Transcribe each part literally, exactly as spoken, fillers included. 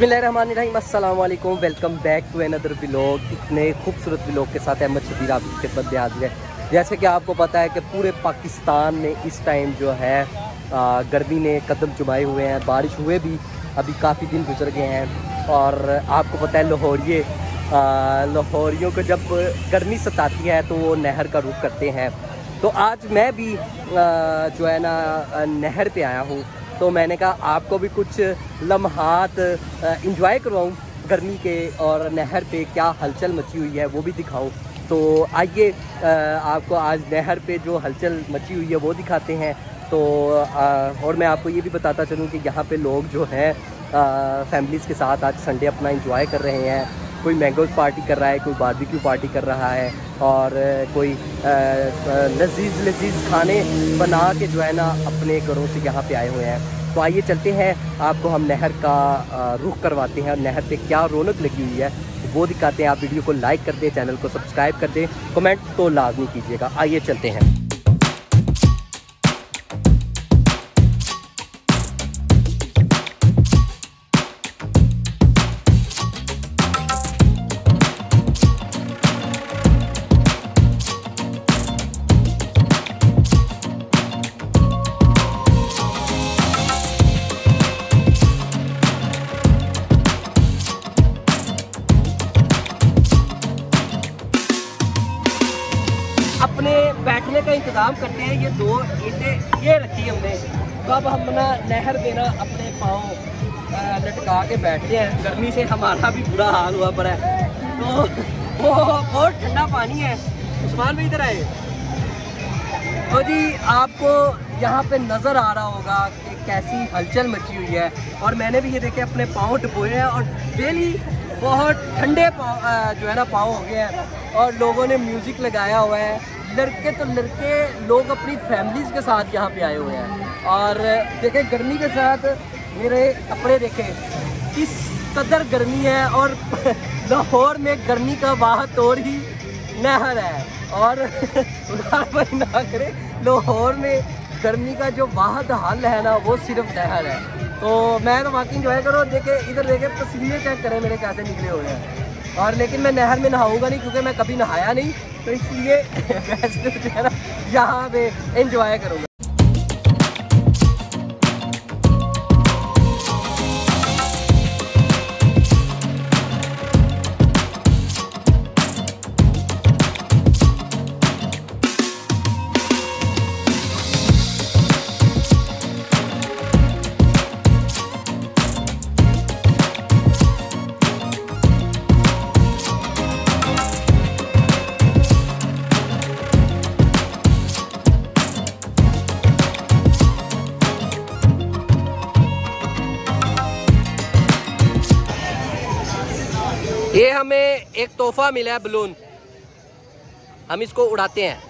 बिस्मिल्लाहिर्रहमानिर्रहीम, अस्सलाम वालेकुम, welcome back to another vlog. इतने खूबसूरत व्लॉग के साथ अहमद शबीर आपकी खिदमत में हाजिर है। जैसे कि आपको पता है कि पूरे पाकिस्तान में इस टाइम जो है गर्मी ने कदम जमाए हुए हैं। बारिश हुए भी अभी काफ़ी दिन गुजर गए हैं और आपको पता है लाहौरिये लाहौरियों को जब गर्मी सताती है तो वो नहर का रुख करते हैं। तो आज मैं भी आ, जो है ना नहर पे आया हूँ, तो मैंने कहा आपको भी कुछ लम्हात इंजॉय करवाऊँ गर्मी के और नहर पे क्या हलचल मची हुई है वो भी दिखाऊँ। तो आइए आपको आज नहर पे जो हलचल मची हुई है वो दिखाते हैं। तो आ, और मैं आपको ये भी बताता चलूँ कि यहाँ पे लोग जो हैं फैमिलीज़ के साथ आज संडे अपना इंजॉय कर रहे हैं। कोई मैंगोज़ पार्टी कर रहा है, कोई बारबेक्यू पार्टी कर रहा है और कोई लजीज लजीज खाने बना के जो है ना अपने घरों से यहाँ पे आए हुए हैं। तो आइए चलते हैं, आपको हम नहर का रुख करवाते हैं और नहर पे क्या रौनक लगी हुई है वो दिखाते हैं। आप वीडियो को लाइक कर दें, चैनल को सब्सक्राइब कर दें, कमेंट तो लाजमी कीजिएगा। आइए चलते हैं। अपने बैठने का इंतज़ाम करते हैं। ये दो ईंटें ये रखी हमने, तो अब हम ना नहर में ना अपने पाँव लटका के बैठते हैं। गर्मी से हमारा भी बुरा हाल हुआ पड़ा है। तो वो बहुत ठंडा पानी है। उस्मान भी इधर आए। तो जी आपको यहाँ पे नज़र आ रहा होगा कि कैसी हलचल मची हुई है। और मैंने भी ये देखे अपने पाँव डुबोए हैं और डेली बहुत ठंडे पाँव जो है ना पाँव हो गए हैं और लोगों ने म्यूज़िक लगाया हुआ है। लड़के तो लड़के लोग अपनी फैमिलीज़ के साथ यहाँ पे आए हुए हैं और देखें गर्मी के साथ मेरे कपड़े देखें किस कदर गर्मी है। और लाहौर में गर्मी का वाहत और ही नहर है और ना करे लाहौर में गर्मी का जो वाहद हल है ना वो सिर्फ नहर है। तो मैं तो वाकई इंजॉय करो। देखे इधर देखे पसीने चेक करें मेरे कैसे निकले हुए हैं। और लेकिन मैं नहर में नहाऊंगा नहीं क्योंकि मैं कभी नहाया नहीं, तो इसलिए मैं सिर्फ जो है ना यहाँ पे एंजॉय करूँगा। ये हमें एक तोहफा मिला है बलून, हम इसको उड़ाते हैं।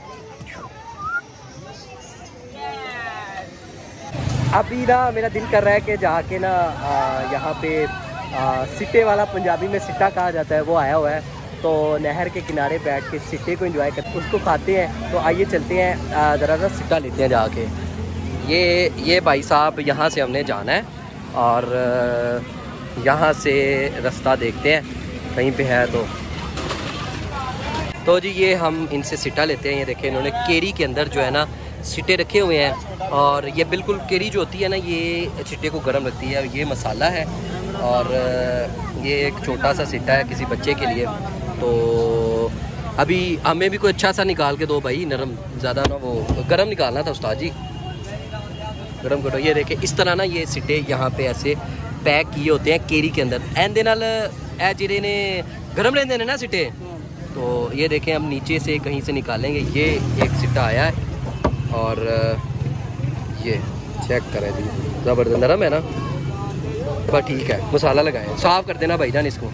अभी ना मेरा दिल कर रहा है कि जाके ना यहाँ पे आ, सिट्टे वाला, पंजाबी में सिट्टा कहा जाता है, वो आया हुआ है। तो नहर के किनारे बैठ के सिट्टे को एंजॉय करते उसको खाते हैं। तो आइए चलते हैं, ज़रा सा सिट्टा लेते हैं जाके। ये ये भाई साहब यहाँ से हमने जाना है और यहाँ से रास्ता देखते हैं कहीं पे है तो तो जी ये हम इनसे सिट्टा लेते हैं। ये देखें इन्होंने केरी के अंदर जो है ना सिट्टे रखे हुए हैं और ये बिल्कुल केरी जो होती है ना ये सिट्टे को गर्म रखती है। ये मसाला है और ये एक छोटा सा सिट्टा है किसी बच्चे के लिए। तो अभी हमें भी कोई अच्छा सा निकाल के दो भाई, नरम ज़्यादा ना, वो गर्म निकालना था उस्ताद जी, गर्म करो। ये देखें इस तरह ना ये सिट्टे यहाँ पे ऐसे पैक किए होते हैं केरी के अंदर। एंड नाल ए जिरे ने गर्म लेंदे ने ना सिट्टे। तो ये देखें हम नीचे से कहीं से निकालेंगे। ये एक सिट्टा आया है और ये चेक करें जी, ज़बरदस्त नरम है ना, बस ठीक है। मसाला लगाएं, साफ़ कर देना भाईजान इसको।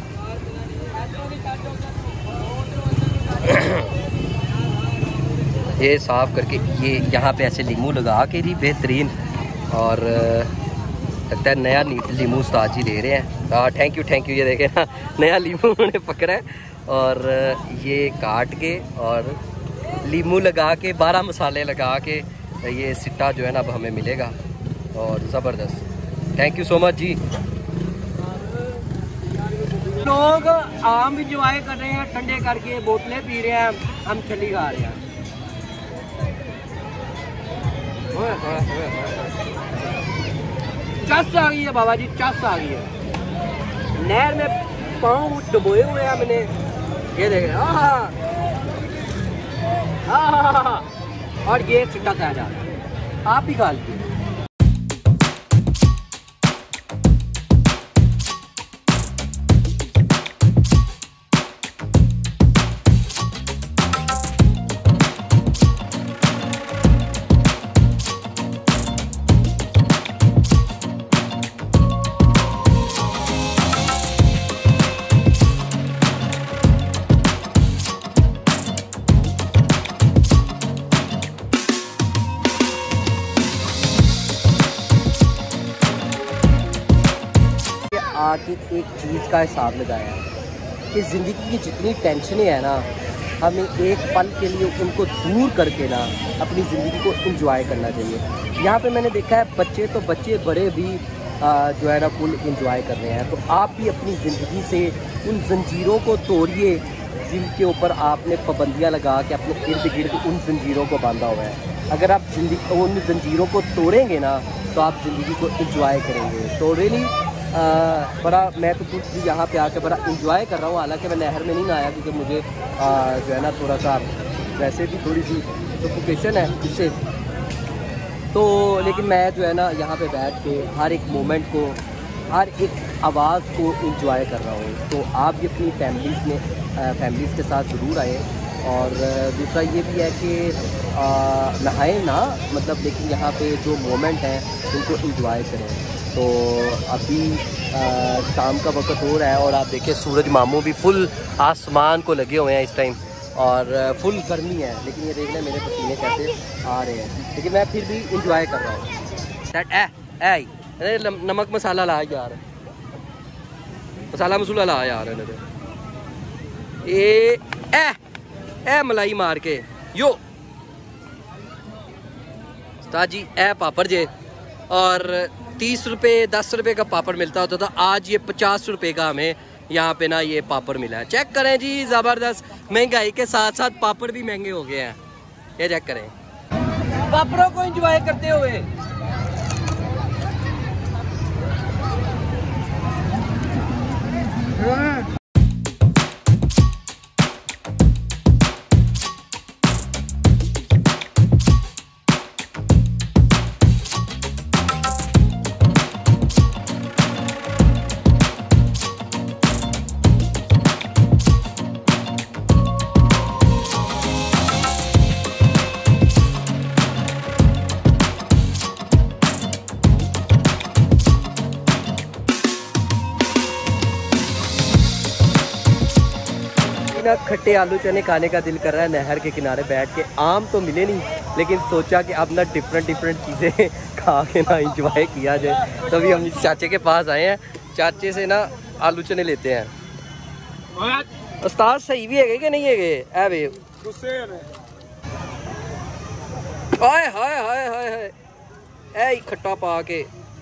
ये साफ़ करके ये यहाँ पे ऐसे लीमू लगा के जी बेहतरीन। और लगता है नया लीमू उस्ताद जी दे रहे हैं। हाँ थैंक यू थैंक यू। ये देखें ना नया लीमू उन्होंने पकड़ा है और ये काट के और लीमू लगा के बारह मसाले लगा के ये सिट्टा जो है ना अब हमें मिलेगा और ज़बरदस्त। थैंक यू सो मच जी। लोग आम इंजॉय कर रहे हैं ठंडे करके, बोतलें पी रहे हैं, हम छली खा रहे हैं। चस आ गई है बाबा जी, चस आ गई है। नहर में पाँव डुबोए हुए हैं हमने, ये देखें। और ये चिट्टा खाया जा रहा है, आप भी खा लीजिए। आके एक चीज़ का हिसाब लगाया कि ज़िंदगी की जितनी टेंशनें हैं ना, हमें एक पल के लिए उनको दूर करके ना अपनी ज़िंदगी को एंजॉय करना चाहिए। यहाँ पे मैंने देखा है बच्चे तो बच्चे बड़े भी आ, जो है ना फुल एंजॉय कर रहे हैं। तो आप भी अपनी ज़िंदगी से उन जंजीरों को तोड़िए जिनके ऊपर आपने पाबंदियाँ लगा के अपने इर्द गिर्द उन जंजीरों को बांधा हुआ है। अगर आप जिंदगी उन जंजीरों को तोड़ेंगे ना तो आप ज़िंदगी को एंजॉय करेंगे। तो रियली आ, बड़ा मैं तो खुद भी यहाँ पे आकर बड़ा इंजॉय कर रहा हूँ। हालांकि मैं नहर में नहीं आया क्योंकि मुझे आ, जो है ना थोड़ा सा वैसे भी थोड़ी सी सफोकेशन है इससे, तो लेकिन मैं जो है ना यहाँ पे बैठ के हर एक मोमेंट को, हर एक आवाज़ को इंजॉय कर रहा हूँ। तो आप भी अपनी फैमिलीज़ में फैमिलीज़ के साथ ज़रूर आए। और दूसरा ये भी है कि नहाए ना मतलब, लेकिन यहाँ पे जो मोमेंट हैं उनको इंजॉय करें। तो अभी शाम का वक्त हो रहा है और आप देखिए सूरज मामू भी फुल आसमान को लगे हुए हैं इस टाइम, और फुल गर्मी है। लेकिन ये देख लें मेरे पसीने कैसे आ रहे हैं, लेकिन मैं फिर भी इंजॉय कर रहा हूँ। अरे नमक मसाला ला यार, मसाला मसूला ला यार, ए ए ए मलाई मार के यो ताजी ए पापड़ जे। और तीस रुपये दस रुपये का पापड़ मिलता होता था, आज ये पचास रुपये का हमें यहाँ पे ना ये पापड़ मिला है। चेक करें जी, ज़बरदस्त महंगाई के साथ साथ पापड़ भी महंगे हो गए हैं। ये चेक करें, पापड़ों को एंजॉय करते हुए। खट्टे आलू चने खाने का दिल कर रहा है नहर के किनारे बैठ के। आम तो मिले नहीं, लेकिन सोचा कि अब ना डिफरेंट डिफरेंट चीज़ें खा के ना इंजॉय किया जाए। तभी हम इस चाचे के पास आए हैं, चाचे से ना आलू चने लेते हैं। उस्ताद सही भी है कि नहीं है? ए वे हाय हाय हाय हाय हाय ए खट्टा पा के।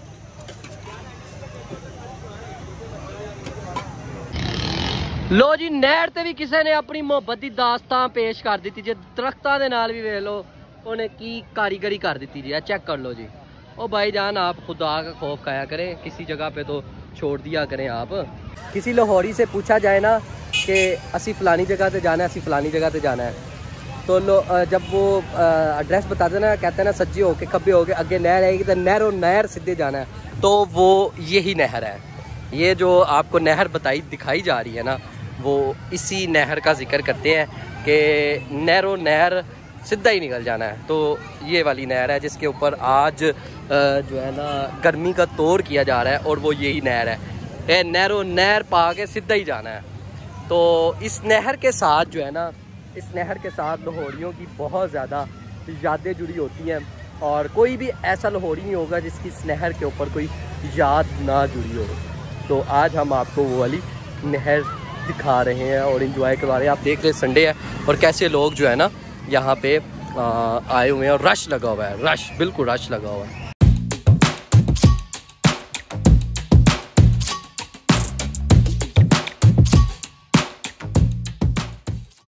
लो जी, नहर ते भी किसी ने अपनी मुहब्बत की दास्तान पेश कर दी जी। दरख्तां दे नाल भी वेख लो उन्हें की कारीगरी कर दी जी। चेक कर लो जी। ओ भाई जान, आप खुदा का खौफ खाया करें, किसी जगह पे तो छोड़ दिया करें आप। किसी लाहौरी से पूछा जाए ना कि असी फलानी जगह पे जाना है, असी फलानी जगह पे जाना है, तो लो जब वो एड्रेस बता देना, कहते हैं ना सज्जे हो के खब्बे हो के अगे नहर आएगी तो नहर और नहर सीधे जाना है, तो वो यही नहर है। ये जो आपको नहर बताई दिखाई जा रही है ना, वो इसी नहर का जिक्र करते हैं कि नहरो नहर सीधा ही निकल जाना है। तो ये वाली नहर है जिसके ऊपर आज जो है ना गर्मी का तौर किया जा रहा है, और वो यही नहर है। ये नहरो नहर पा के सीधा ही जाना है। तो इस नहर के साथ जो है ना, इस नहर के साथ लाहौरियों की बहुत ज़्यादा यादें जुड़ी होती हैं, और कोई भी ऐसा लाहौरी नहीं होगा जिसकी इस नहर के ऊपर कोई याद ना जुड़ी हो। तो आज हम आपको वो वाली नहर दिखा रहे हैं और इन्जॉय करवा रहे हैं। आप देख रहे हैं संडे है और कैसे लोग जो है ना यहाँ पे आ, आए हुए हैं, और रश लगा हुआ है, रश बिल्कुल रश लगा हुआ है।